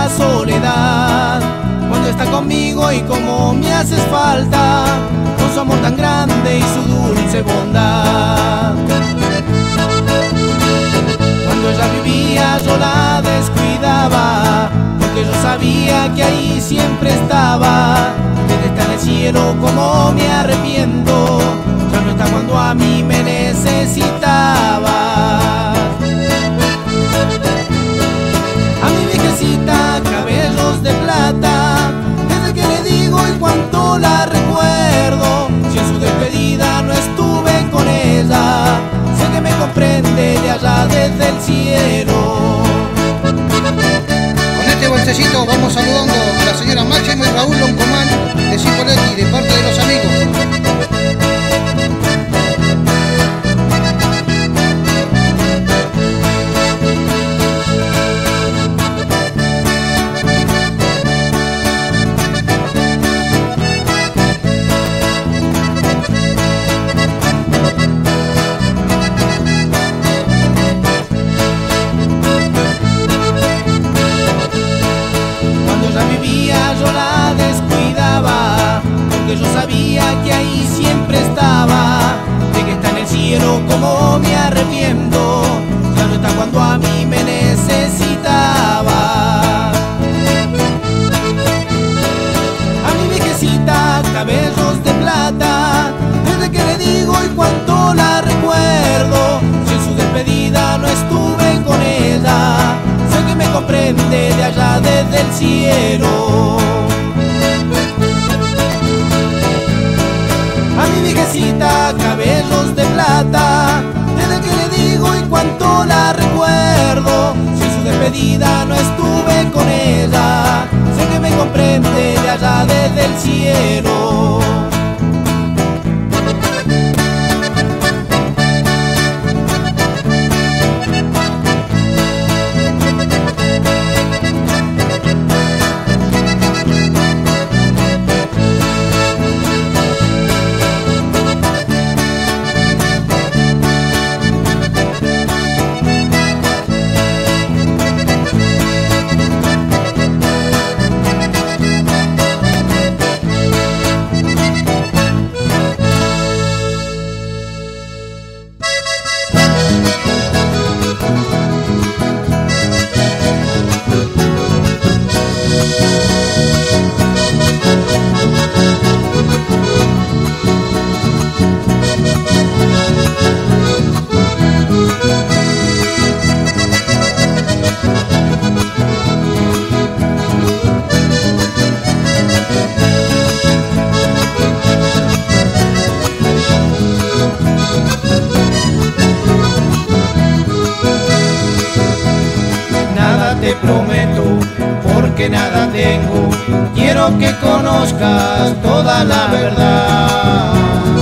la soledad. Cuando está conmigo y como me haces falta, con su amor tan grande y su dulce bondad. Cuando ella vivía yo la descuidaba, porque yo sabía que ahí siempre estaba. Desde está en el cielo como me arrepiento, ya no está cuando a mí me necesitaba. A mi viejecita, cabellos de plata, desde que le digo y cuánto la recuerdo. Si en su despedida no estuve con ella, sé que me comprende de allá desde el cielo. Con este bolsecito vamos saludando a la señora Máximo y Raúl Loncomán de Cipolletti, de parte de los amigos. Yo sabía que ahí siempre estaba, de que está en el cielo como me arrepiento, ya no está cuando a mí me necesitaba. A mi viejecita, cabellos de plata, desde que le digo y cuánto la recuerdo. Si en su despedida no estuve con ella, sé que me comprende de allá desde el cielo. A mi viejecita, cabellos de plata, desde que le digo y cuánto la recuerdo. Si en su despedida no estuve con ella, sé que me comprende de allá desde el cielo. Te prometo, porque nada tengo, quiero que conozcas toda la verdad.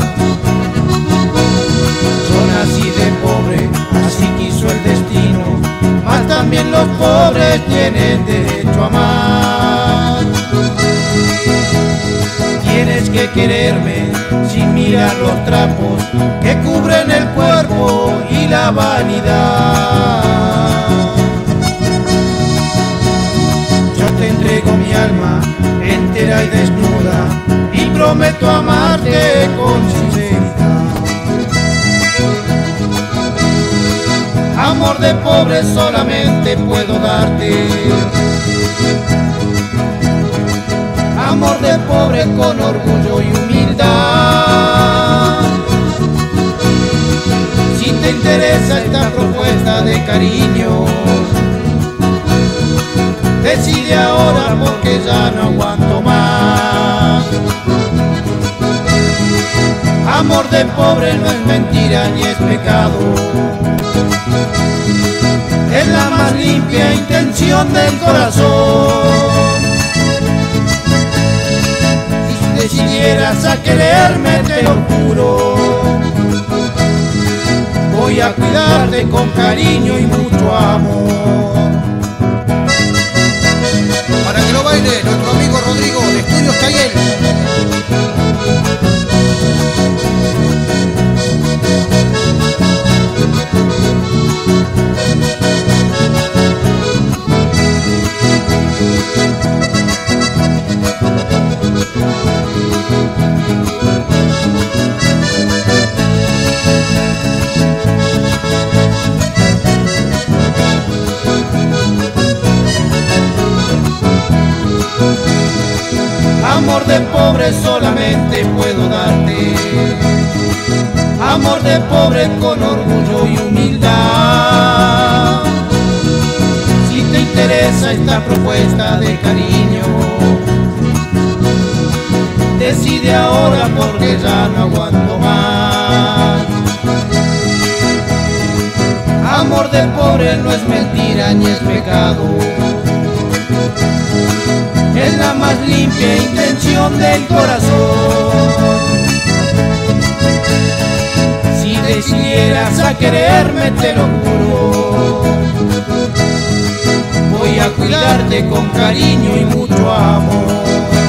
Yo nací de pobre, así quiso el destino, mas también los pobres tienen derecho a amar. Tienes que quererme sin mirar los trapos que cubren el cuerpo y la vanidad. Te entrego mi alma entera y desnuda y prometo amarte con sinceridad. Amor de pobre solamente puedo darte, amor de pobre con orgullo y humildad. Si te interesa esta propuesta de cariño, decide ahora porque ya no aguanto más. Amor de pobre no es mentira ni es pecado, es la más limpia intención del corazón. Y si decidieras a quererme, te lo juro, voy a cuidarte con cariño y mucho amor. Para que lo baile nuestro amigo Rodrigo de Estudios Cayel. pobre solamente puedo darte, amor de pobre con orgullo y humildad. Si te interesa esta propuesta de cariño, decide ahora porque ya no aguanto más. Amor de pobre no es mentira ni es pecado, es la más limpia intención del corazón. Si decidieras a quererme, te lo juro, voy a cuidarte con cariño y mucho amor.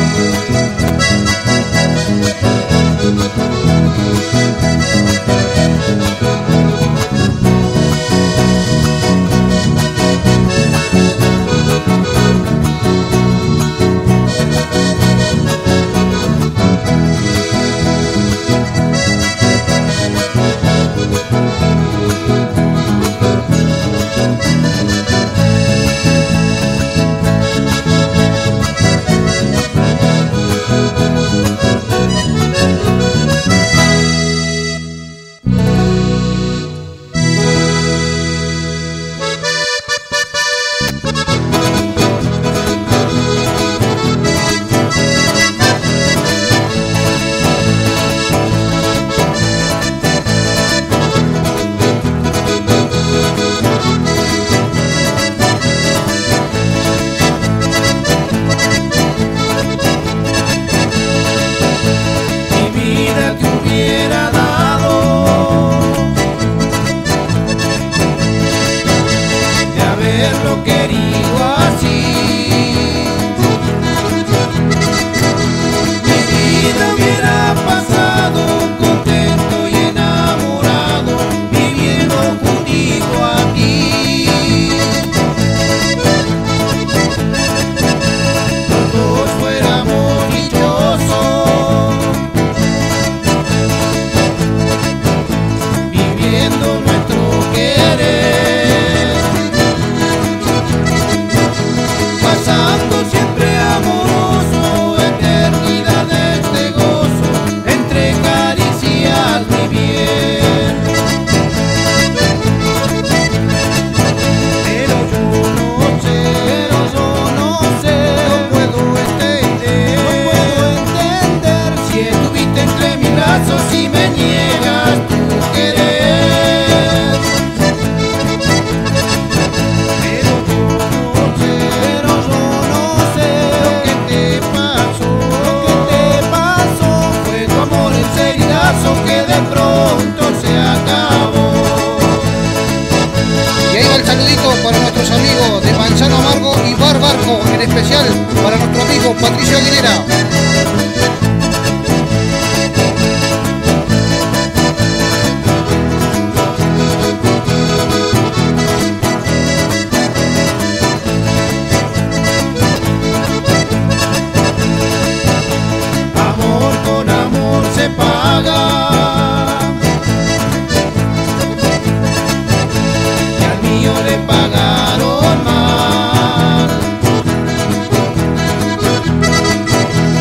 En especial para nuestro amigo Patricio Aguilera. Amor con amor se paga, y al mío le pagaron mal.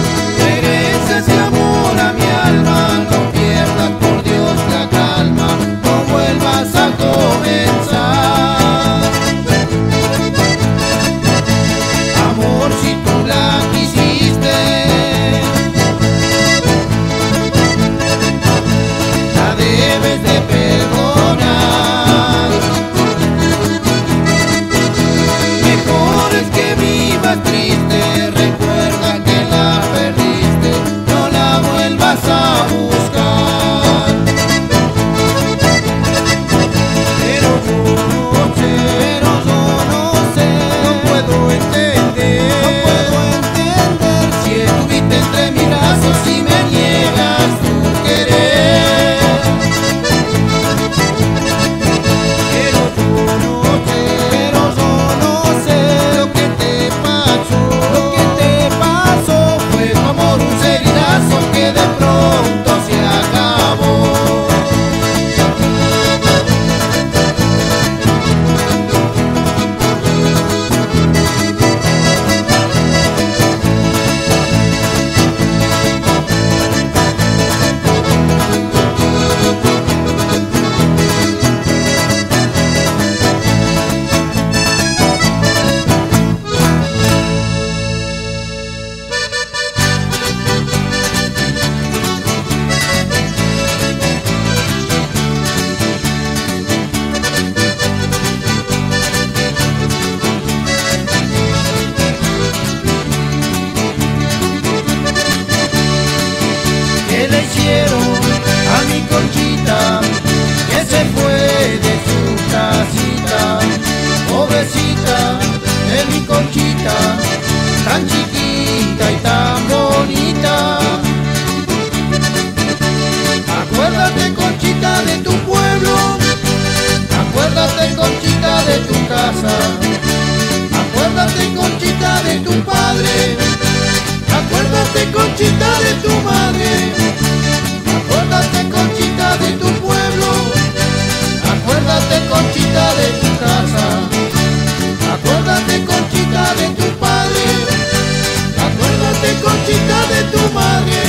de tu padre. Acuérdate, Conchita, de tu madre. Acuérdate, Conchita, de tu pueblo. Acuérdate, Conchita, de tu casa. Acuérdate, Conchita, de tu padre. Acuérdate, Conchita, de tu madre.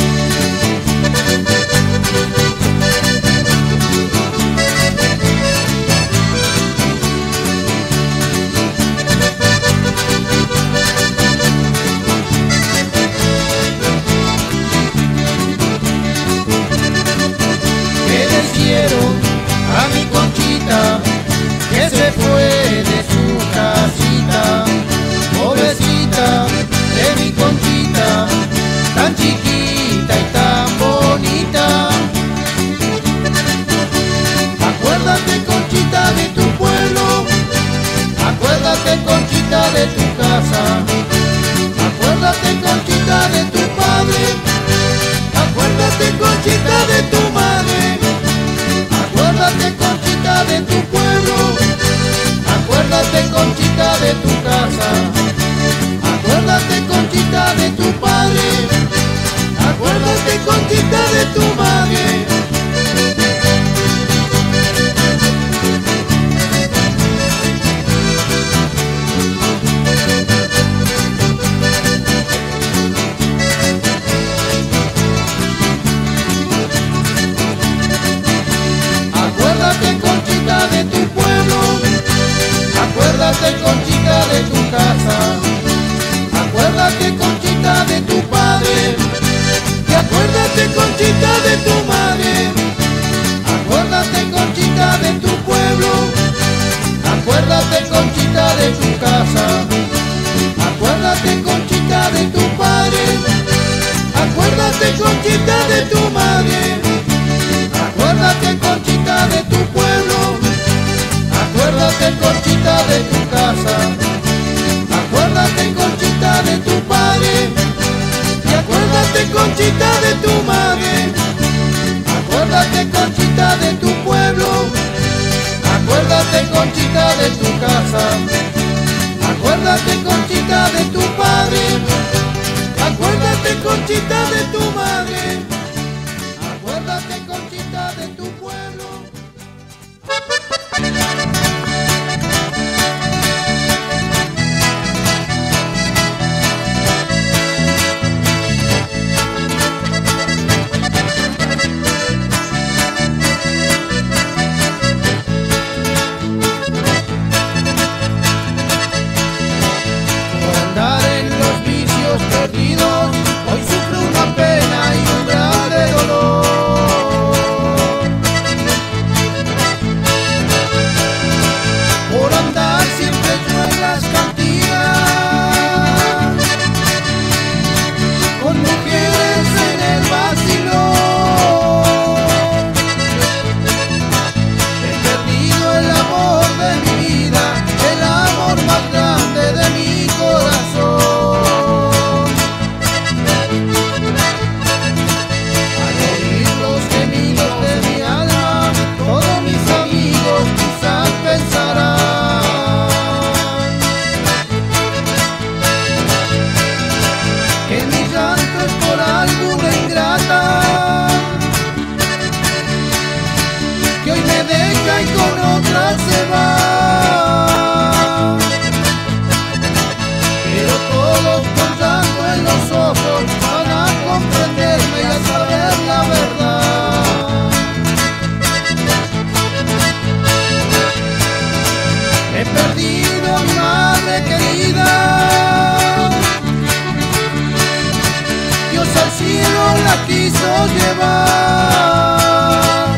A mi Conchita, que se fue de su casita, pobrecita de mi Conchita, tan chiquita y tan bonita. Acuérdate, Conchita, de tu pueblo. Acuérdate, Conchita, de tu casa. Acuérdate, Conchita, de tu padre. Acuérdate, Conchita, de tu madre. Acuérdate, Conchita, de tu pueblo. Acuérdate, Conchita, de tu casa. Acuérdate, Conchita, de tu padre. Acuérdate, Conchita, de tu madre. Acuérdate, Conchita, de tu pueblo. Acuérdate, Conchita, de tu casa. Acuérdate, Conchita, de tu padre. Y acuérdate, Conchita, de tu madre. Acuérdate, Conchita, de tu pueblo. Acuérdate, Conchita, de tu casa. Acuérdate, Conchita, de tu padre. Acuérdate, Conchita, de tu madre. Acuérdate, Conchita, de tu pueblo. Acuérdate, Conchita, de tu casa. Acuérdate, Conchita, de tu padre. Y acuérdate, Conchita, de tu madre. Acuérdate, Conchita, de tu pueblo. Acuérdate, Conchita, de tu casa. Acuérdate, Conchita, de tu padre. Acuérdate, Conchita, de tu madre. Acuérdate, Conchita, de tu pueblo. Por andar en los vicios perdidos, hoy sufro una pena y un grave dolor. Por andar siempre yo en las cantinas, con mujeres en el vacilón. He perdido el amor de mi vida, el amor más grande de mi corazón. Al oír los gemidos de mi alma, todos mis amigos quizás pensarán que mi llanto es por alguna ingrata que hoy me deja y con otra se va. Pero todos con llanto en los ojos van a comprenderme y a saber la verdad. He perdido a mi madre querida, Dios al cielo la quiso llevar.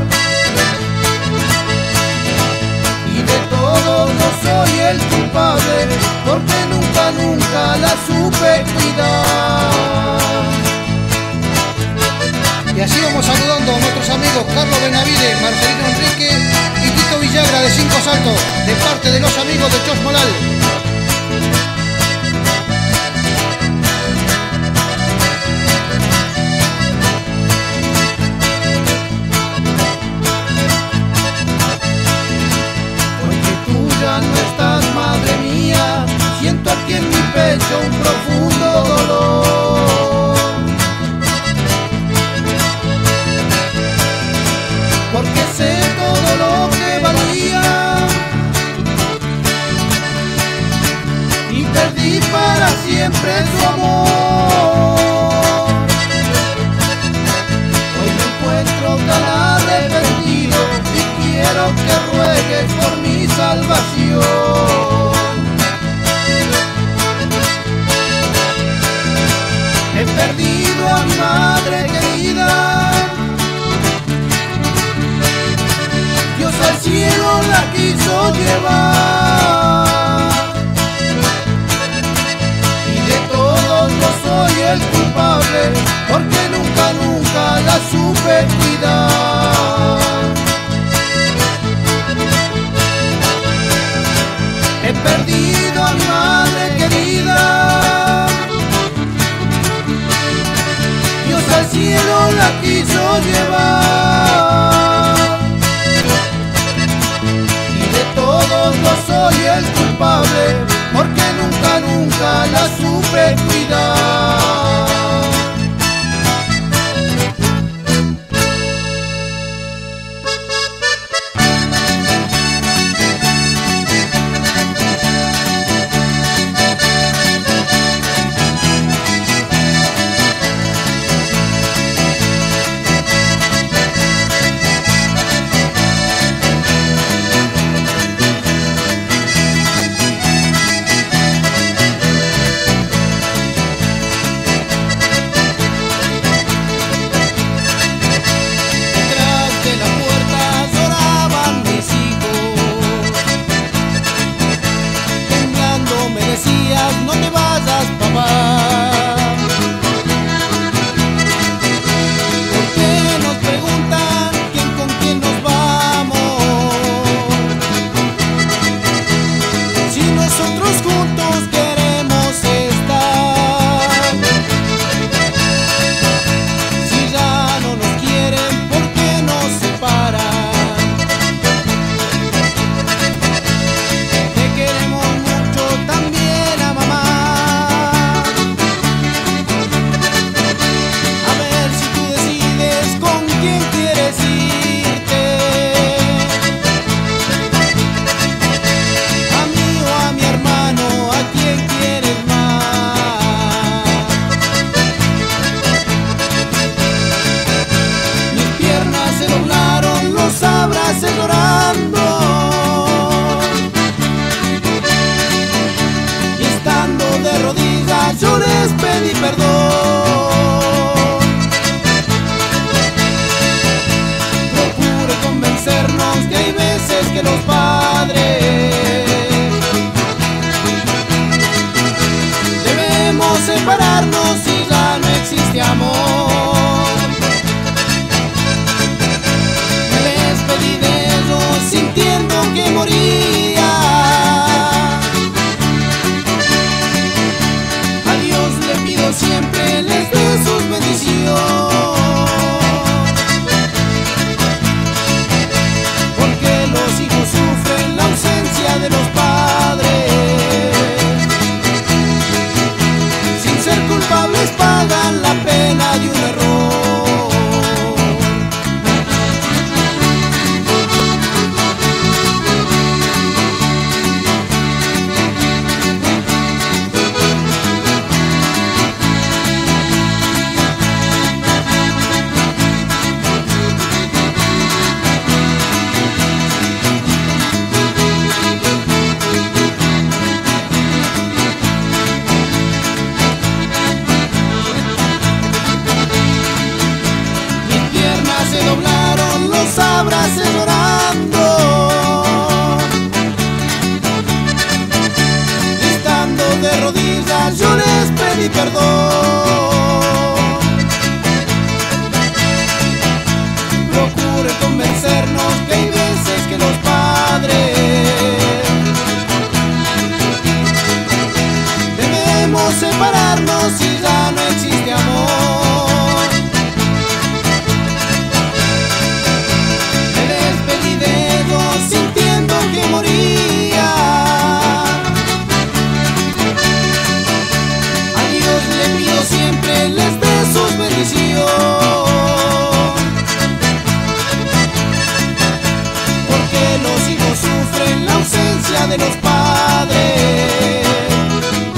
Y de todo no soy el culpable, porque nunca, nunca la supe cuidar. Y así vamos saludando a nuestros amigos Carlos Benavides, Marcelino Enrique y Tito Villagra de Cinco Saltos, de parte de los amigos de Chos Molal. Hoy que tú ya no estás, madre mía, siento aquí en mi pecho perdí para siempre su amor. Hoy me encuentro tan arrepentido y quiero que ruegues por mi salvación. He perdido a mi madre querida, Dios al cielo la quiso llevar, y de todos yo soy el culpable, porque nunca, nunca la supe cuidar. He perdido a mi madre querida, Dios al cielo la quiso llevar, y de todos yo soy el culpable, porque nunca, nunca la supe cuidar. No te vayas, papá, porque nos preguntan quién con quién nos vamos, si nosotros juntos queremos estar. Si ya no nos quieren, ¿por qué nos separan? Te queremos mucho también, mamá. A ver si tú decides con quién quieres irte, a mí o a mi hermano, a quién quieres más. Mis piernas se doblaron, los abracé llorando, de rodillas yo les pedí perdón. Procure convencernos que hay veces que los padres debemos separarnos si ya no existe amor. Me despedí de ellos sintiendo que moría. Siempre les dé sus bendiciones, porque los hijos sufren la ausencia de los padres, sin ser culpables pagan la pena de un error. Abracé llorando, estando de rodillas yo les pedí perdón. Procure convencernos que hay veces que los padres debemos separarnos si ya no existe amor. Sintiendo que moría, a Dios le pido siempre les dé sus bendiciones, porque los hijos sufren la ausencia de los padres,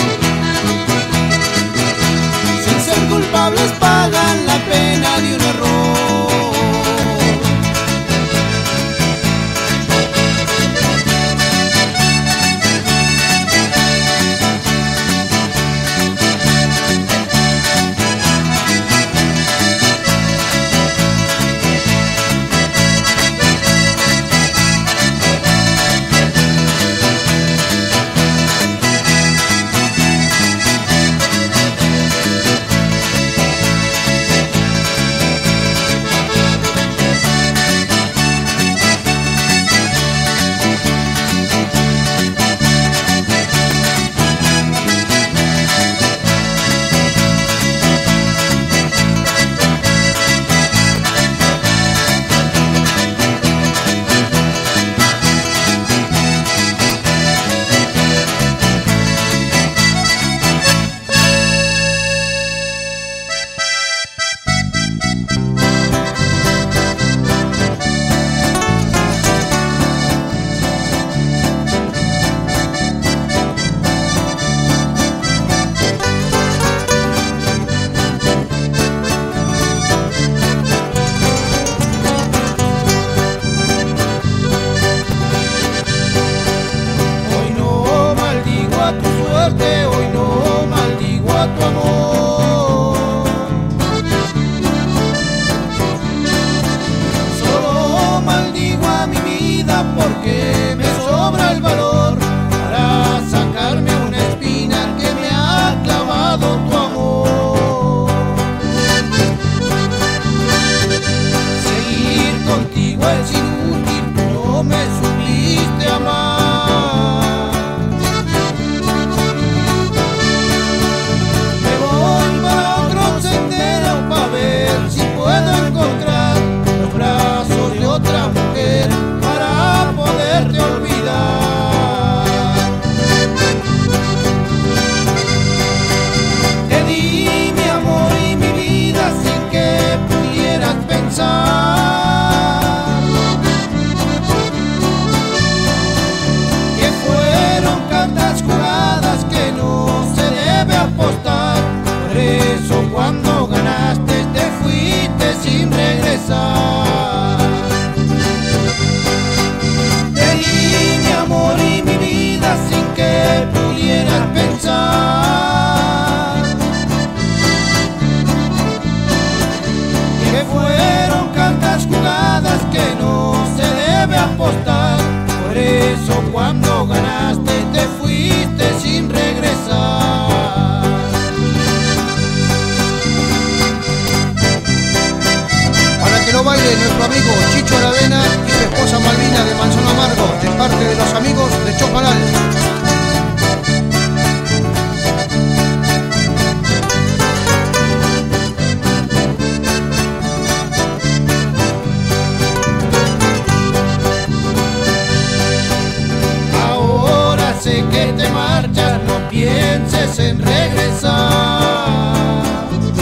dudes en regresar.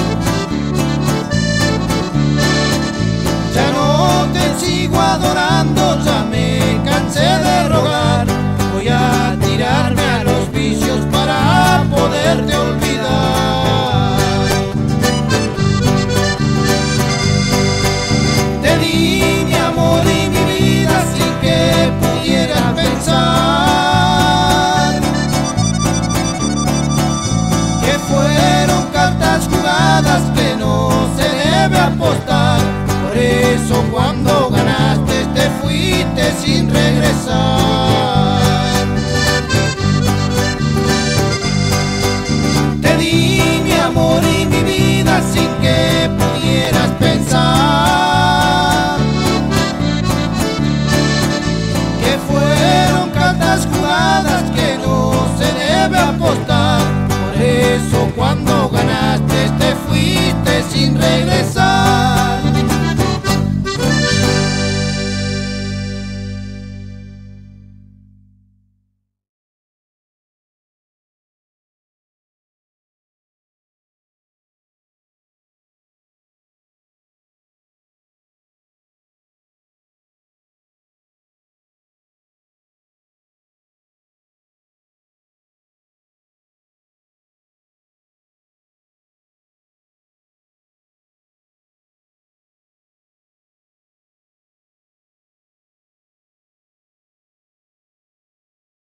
Ya no te sigo adorando, ya me cansé de rogar. Voy a tirarme a los vicios para poderte olvidar. Te di mi amor y mi vida sin que pudieras pensar que fueron cartas jugadas que no se debe apostar. Por eso cuando ganaste te fuiste sin regresar. Te di mi amor y mi vida sin que pudieras pensar que fueron cartas jugadas que no se debe apostar. Por eso cuando ganaste te fuiste sin regresar.